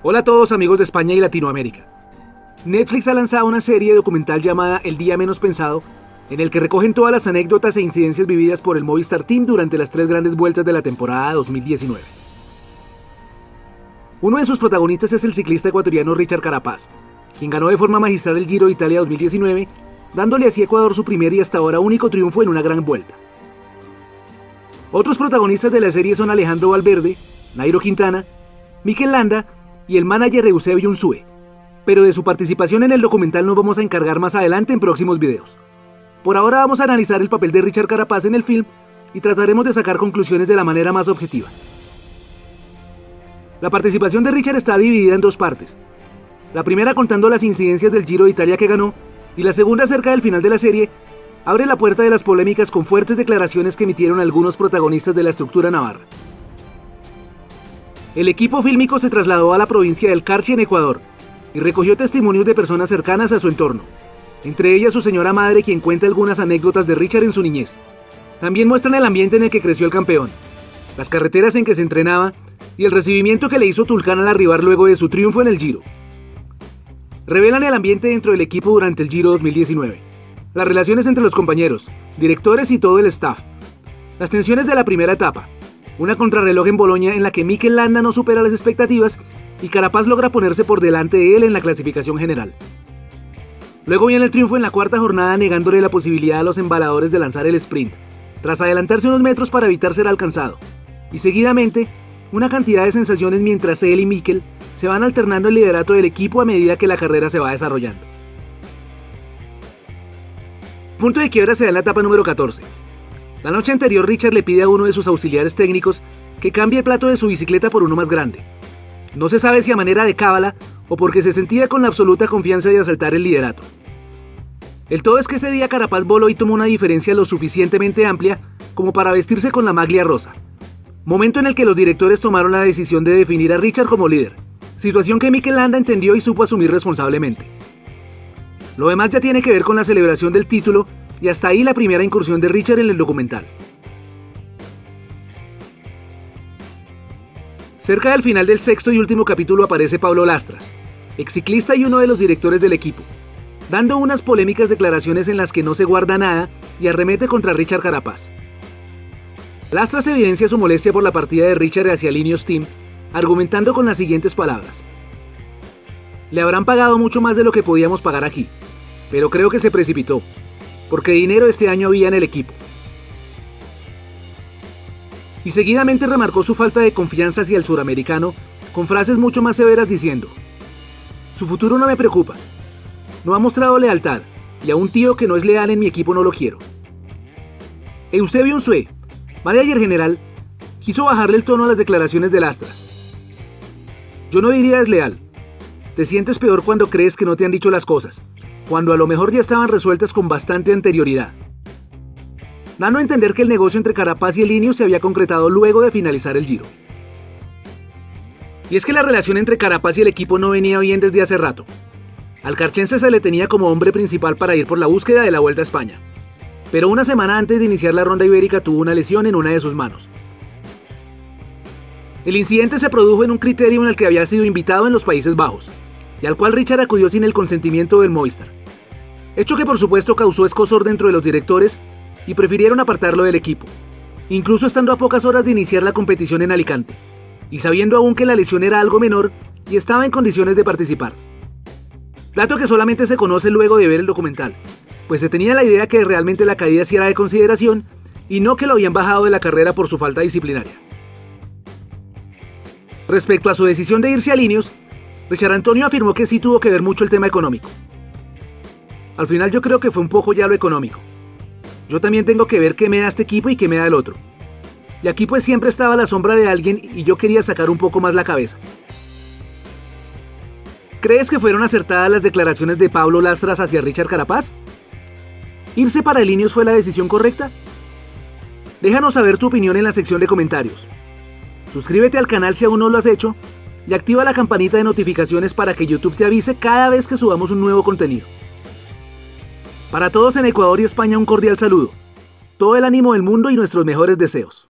Hola a todos amigos de España y Latinoamérica. Netflix ha lanzado una serie documental llamada El Día Menos Pensado, en el que recogen todas las anécdotas e incidencias vividas por el Movistar Team durante las 3 grandes vueltas de la temporada 2019. Uno de sus protagonistas es el ciclista ecuatoriano Richard Carapaz, quien ganó de forma magistral el Giro de Italia 2019, dándole así a Ecuador su primer y hasta ahora único triunfo en una gran vuelta. Otros protagonistas de la serie son Alejandro Valverde, Nairo Quintana, Mikel Landa y el manager Eusebio Unzue, pero de su participación en el documental nos vamos a encargar más adelante en próximos videos. Por ahora vamos a analizar el papel de Richard Carapaz en el film y trataremos de sacar conclusiones de la manera más objetiva. La participación de Richard está dividida en 2 partes. La primera contando las incidencias del Giro de Italia que ganó, y la segunda cerca del final de la serie abre la puerta de las polémicas con fuertes declaraciones que emitieron algunos protagonistas de la estructura navarra. El equipo fílmico se trasladó a la provincia del Carchi en Ecuador y recogió testimonios de personas cercanas a su entorno, entre ellas su señora madre, quien cuenta algunas anécdotas de Richard en su niñez. También muestran el ambiente en el que creció el campeón, las carreteras en que se entrenaba y el recibimiento que le hizo Tulcán al arribar luego de su triunfo en el Giro. Revelan el ambiente dentro del equipo durante el Giro 2019, las relaciones entre los compañeros, directores y todo el staff, las tensiones de la primera etapa, una contrarreloj en Bolonia en la que Mikel Landa no supera las expectativas y Carapaz logra ponerse por delante de él en la clasificación general. Luego viene el triunfo en la 4ª jornada, negándole la posibilidad a los embaladores de lanzar el sprint, tras adelantarse unos metros para evitar ser alcanzado, y seguidamente una cantidad de sensaciones mientras él y Mikel se van alternando el liderato del equipo a medida que la carrera se va desarrollando. El punto de quiebra se da en la etapa número 14. La noche anterior Richard le pide a uno de sus auxiliares técnicos que cambie el plato de su bicicleta por uno más grande. No se sabe si a manera de cábala o porque se sentía con la absoluta confianza de asaltar el liderato. El todo es que ese día Carapaz voló y tomó una diferencia lo suficientemente amplia como para vestirse con la maglia rosa. Momento en el que los directores tomaron la decisión de definir a Richard como líder, situación que Mikel Landa entendió y supo asumir responsablemente. Lo demás ya tiene que ver con la celebración del título y hasta ahí la primera incursión de Richard en el documental. Cerca del final del 6º y último capítulo aparece Pablo Lastras, exciclista y uno de los directores del equipo, dando unas polémicas declaraciones en las que no se guarda nada y arremete contra Richard Carapaz. Lastras evidencia su molestia por la partida de Richard hacia el Ineos Team, argumentando con las siguientes palabras: le habrán pagado mucho más de lo que podíamos pagar aquí, pero creo que se precipitó, porque dinero este año había en el equipo. Y seguidamente remarcó su falta de confianza hacia el suramericano con frases mucho más severas diciendo: su futuro no me preocupa, no ha mostrado lealtad y a un tío que no es leal en mi equipo no lo quiero. Eusebio Unzue, manager general, quiso bajarle el tono a las declaraciones de Lastras. Yo no diría desleal, te sientes peor cuando crees que no te han dicho las cosas, cuando a lo mejor ya estaban resueltas con bastante anterioridad. Dando a entender que el negocio entre Carapaz y el Ineos se había concretado luego de finalizar el Giro. Y es que la relación entre Carapaz y el equipo no venía bien desde hace rato. Al carchense se le tenía como hombre principal para ir por la búsqueda de la Vuelta a España, pero una semana antes de iniciar la ronda ibérica tuvo una lesión en una de sus manos. El incidente se produjo en un criterio en el que había sido invitado en los Países Bajos, y al cual Richard acudió sin el consentimiento del Movistar. Hecho que por supuesto causó escozor dentro de los directores y prefirieron apartarlo del equipo, incluso estando a pocas horas de iniciar la competición en Alicante, y sabiendo aún que la lesión era algo menor y estaba en condiciones de participar. Dato que solamente se conoce luego de ver el documental, pues se tenía la idea que realmente la caída sí era de consideración y no que lo habían bajado de la carrera por su falta disciplinaria. Respecto a su decisión de irse a Ineos, Richard Antonio afirmó que sí tuvo que ver mucho el tema económico. Al final yo creo que fue un poco ya lo económico. Yo también tengo que ver qué me da este equipo y qué me da el otro. Y aquí pues siempre estaba a la sombra de alguien y yo quería sacar un poco más la cabeza. ¿Crees que fueron acertadas las declaraciones de Pablo Lastras hacia Richard Carapaz? ¿Irse para el Ineos fue la decisión correcta? Déjanos saber tu opinión en la sección de comentarios. Suscríbete al canal si aún no lo has hecho y activa la campanita de notificaciones para que YouTube te avise cada vez que subamos un nuevo contenido. Para todos en Ecuador y España un cordial saludo, todo el ánimo del mundo y nuestros mejores deseos.